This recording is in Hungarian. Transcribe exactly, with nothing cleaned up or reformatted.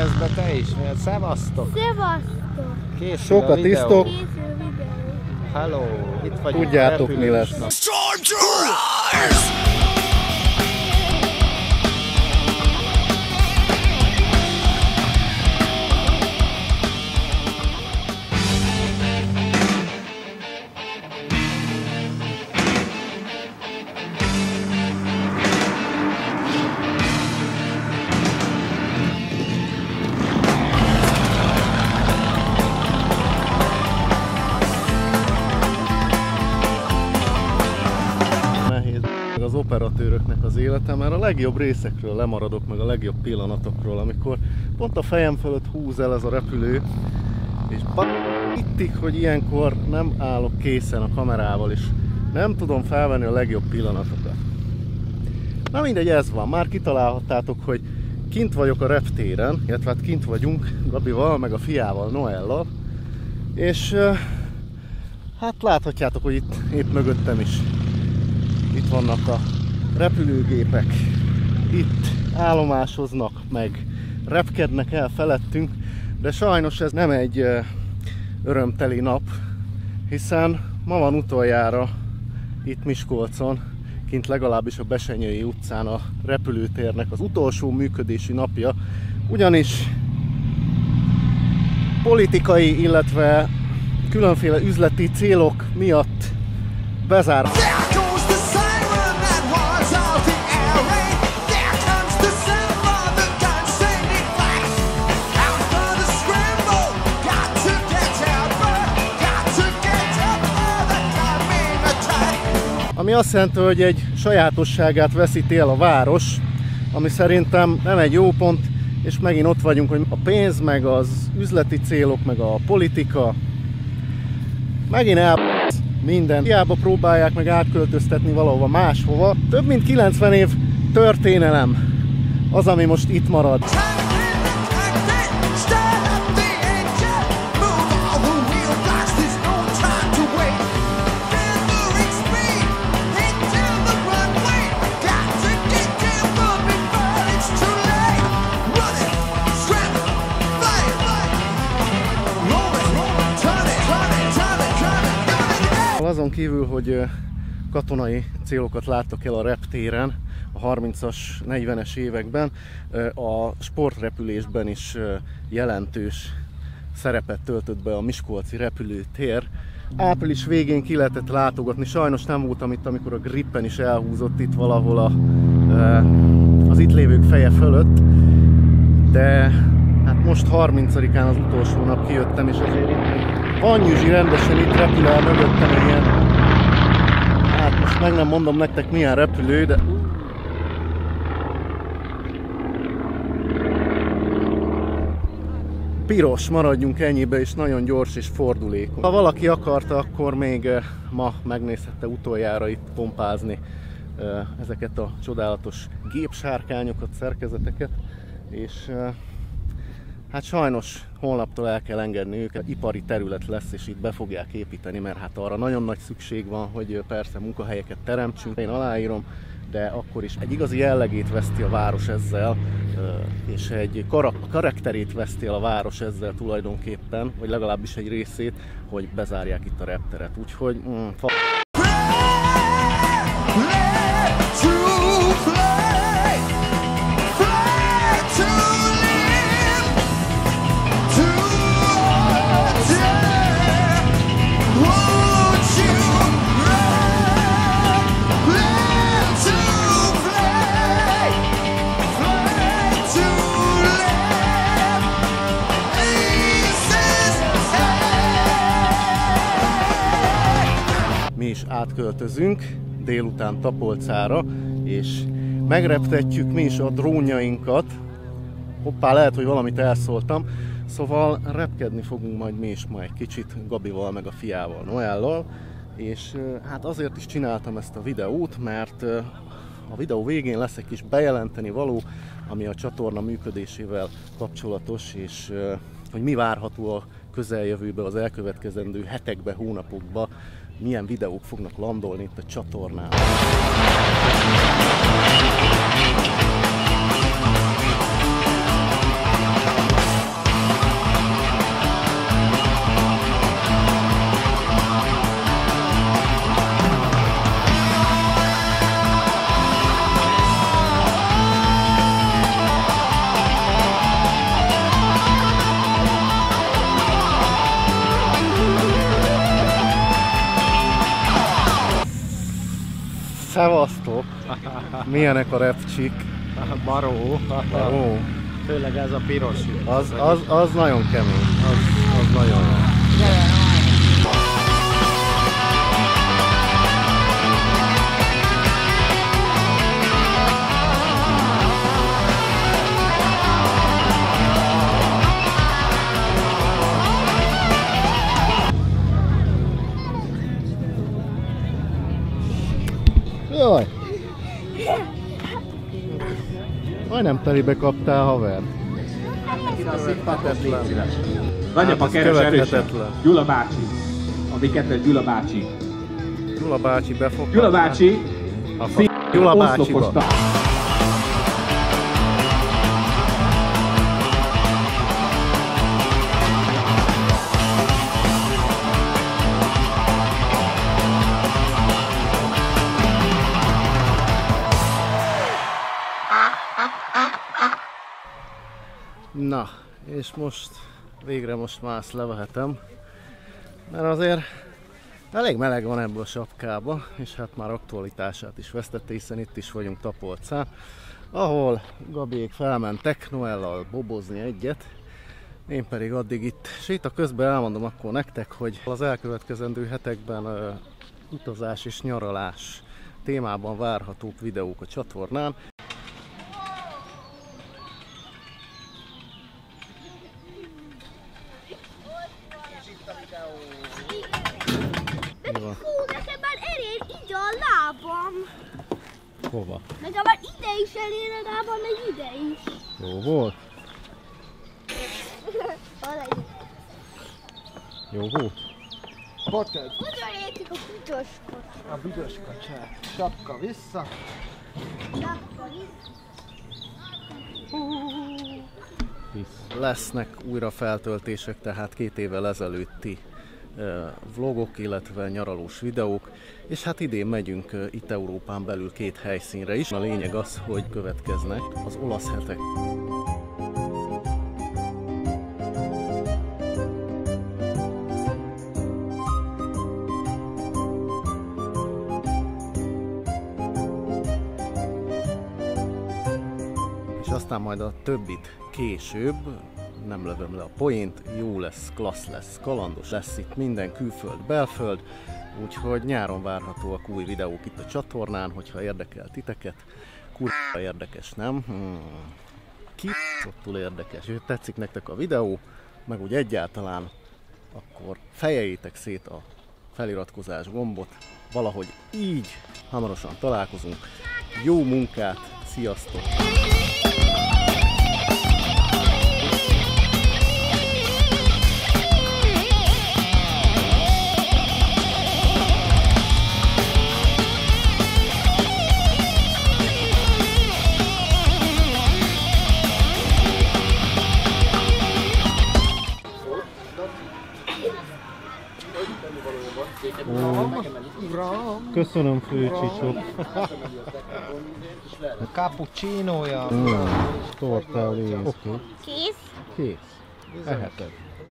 Jelentkezz be te is, mert szevasztok! Szevasztok! Készül Sok a tisztok. Készül videó. Hello! Itt vagyunk. Tudjátok, mi lesz. Az operatőröknek az élete, mert a legjobb részekről lemaradok, meg a legjobb pillanatokról, amikor pont a fejem fölött húz el ez a repülő, és ittik, hogy ilyenkor nem állok készen a kamerával, és nem tudom felvenni a legjobb pillanatokat. Na mindegy, ez van. Már kitalálhattátok, hogy kint vagyok a reptéren, illetve hát kint vagyunk Gabival, meg a fiával, Noellal, és hát láthatjátok, hogy itt épp mögöttem is itt vannak a repülőgépek, itt állomásoznak, meg repkednek el felettünk, de sajnos ez nem egy örömteli nap, hiszen ma van utoljára itt Miskolcon, kint legalábbis a Besenyői utcán a repülőtérnek az utolsó működési napja, ugyanis politikai, illetve különféle üzleti célok miatt bezár. Ami azt jelenti, hogy egy sajátosságát veszíti el a város, ami szerintem nem egy jó pont, és megint ott vagyunk, hogy a pénz, meg az üzleti célok, meg a politika megint el minden. Hiába próbálják meg átköltöztetni valahova máshova. Több mint kilencven év történelem az, ami most itt marad. Azon kívül, hogy katonai célokat láttak el a reptéren a harmincas, negyvenes években, a sportrepülésben is jelentős szerepet töltött be a miskolci repülőtér. Április végén ki lehetett látogatni, sajnos nem voltam itt, amikor a Gripen is elhúzott itt valahol a, az itt lévők feje fölött, de hát most harmincadikán az utolsó nap kijöttem, és azért Anyuzsi rendesen itt repül el mögöttem egy ilyen, hát most meg nem mondom nektek milyen repülő, de piros, maradjunk ennyibe, és nagyon gyors és fordulékony. Ha valaki akarta, akkor még ma megnézhette utoljára itt pompázni ezeket a csodálatos gépsárkányokat, szerkezeteket, és hát sajnos holnaptól el kell engedni őket, ipari terület lesz, és itt be fogják építeni, mert hát arra nagyon nagy szükség van, hogy persze munkahelyeket teremtsünk. Én aláírom, de akkor is egy igazi jellegét veszti a város ezzel, és egy karakterét veszti el a város ezzel tulajdonképpen, vagy legalábbis egy részét, hogy bezárják itt a repteret. Úgyhogy mm, fa... Mi is átköltözünk délután Tapolcára, és megreptetjük mi is a drónjainkat. Hoppá, lehet, hogy valamit elszóltam. Szóval repkedni fogunk majd mi is majd kicsit Gabival, meg a fiával, Noellal. És hát azért is csináltam ezt a videót, mert a videó végén lesz egy kis bejelenteni való, ami a csatorna működésével kapcsolatos, és hogy mi várható a közeljövőben, az elkövetkezendő hetekben, hónapokban, milyen videók fognak landolni itt a csatornán. Szevasztok! Milyenek a repcsik? Baró. Ó, Főleg ez a piros. az, az, az nagyon kemény. Az, az nagyon jó. Jaj! Majdnem telibe kaptál, haver. Nagyapa ez keres erősen. követhetetlen. Gyula bácsi. A mi kettős Gyula bácsi. Gyula bácsi befog. Gyula bácsi. A f... Gyula bácsiba. oszlopos. Na, és most végre most már ezt levehetem, mert azért elég meleg van ebből a sapkába, és hát már aktualitását is vesztette, hiszen itt is vagyunk Tapolcán, ahol Gabiék felmentek Noellal bobozni egyet, én pedig addig itt, és itt a közben elmondom akkor nektek, hogy az elkövetkezendő hetekben uh, utazás és nyaralás témában várhatók videók a csatornán. Fú, nekem már elér ide a lábam. Hova? Nekem már ide is elér a lábam, meg ide is. Jó volt? Jó volt? Boted. Hogyan értik a büdös kocsit? A büdös kacsát. Sapka vissza. Lesznek újra feltöltések, tehát két évvel ezelőtti vlogok, illetve nyaralós videók, és hát idén megyünk itt Európán belül két helyszínre is. A lényeg az, hogy következnek az olasz hetek. És aztán majd a többit később, nem lövöm le a poént, jó lesz, klassz lesz, kalandos lesz itt minden, külföld, belföld, úgyhogy nyáron várhatóak új videók itt a csatornán, hogyha érdekel titeket. Kurva érdekes, nem? Hmm. Kibaszottul érdekes, és tetszik nektek a videó, meg úgy egyáltalán, akkor fejeljétek szét a feliratkozás gombot, valahogy így hamarosan találkozunk. Jó munkát, sziasztok! Köszönöm, főcsicsok. Cappuccinoja. Tortál részt. Kész. Kész. Eheted.